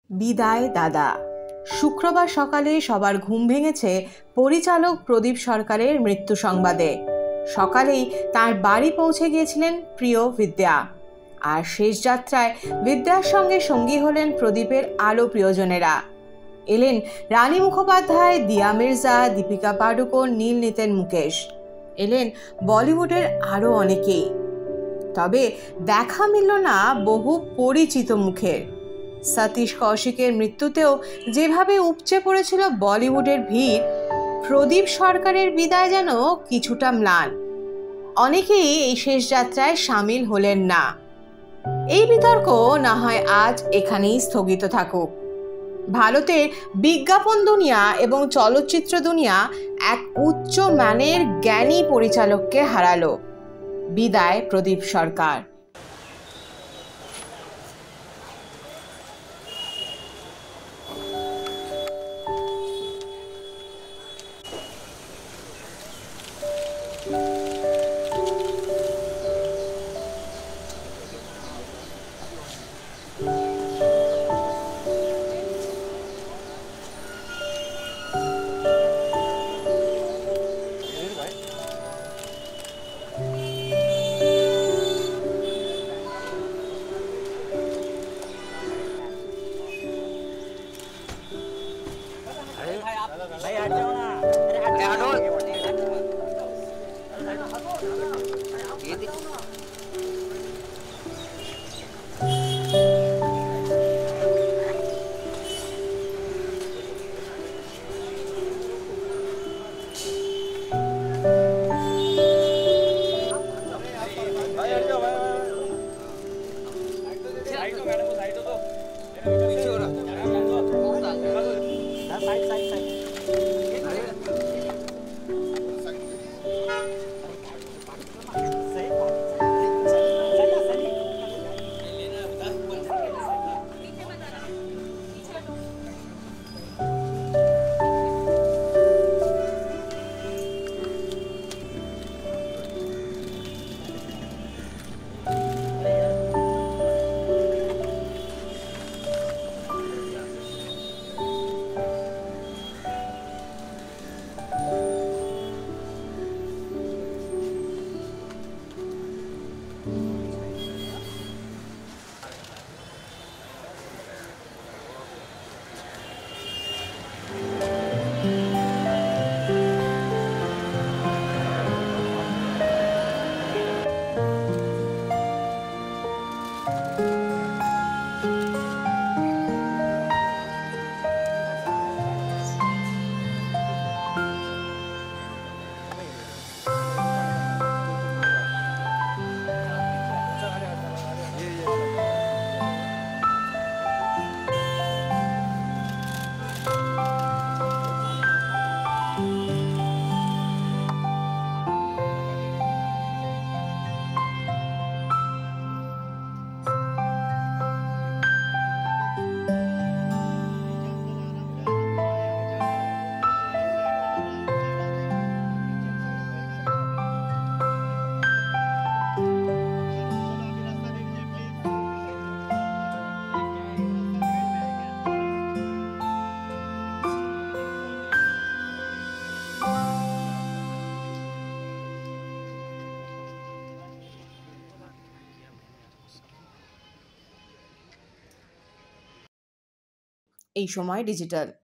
বিদায় দাদা। শুক্রবার সকালে সবার ঘুম ভেঙেছে পরিচালক প্রদীপ সরকারের মৃত্যু সংবাদে। সকালেই তার বাড়ি পৌঁছে গিয়েছিলেন প্রিয় বিদ্যা। আর শেষ যাত্রায় বিদ্যার সঙ্গে সঙ্গী হলেন প্রদীপের আরও প্রিয়জনেরা। এলেন রানী মুখোপাধ্যায়, দিয়া মির্জা, দীপিকা পাডুকোন, নীল নিতেন মুকেশ। এলেন বলিউডের আরও অনেকেই। তবে দেখা মিলল না বহু পরিচিত মুখের। সতীশ কৌশিকের মৃত্যুতেও যেভাবে উপচে পড়েছিল বলিউডের ভিড়, প্রদীপ সরকারের বিদায় যেন কিছুটা ম্লান। অনেকেই এই শেষ যাত্রায় সামিল হলেন না। এই বিতর্ক না হয় আজ এখানেই স্থগিত থাকুক। ভারতের বিজ্ঞাপন দুনিয়া এবং চলচ্চিত্র দুনিয়া এক উচ্চ মানের জ্ঞানী পরিচালককে হারালো। বিদায় প্রদীপ সরকার। भाई हट जाओ ना। अरे हटो। ये भाई हट जाओ। साइड तो मैडम को साइड तो पीछे हो रहा। Side side side. এই সময় ডিজিটাল।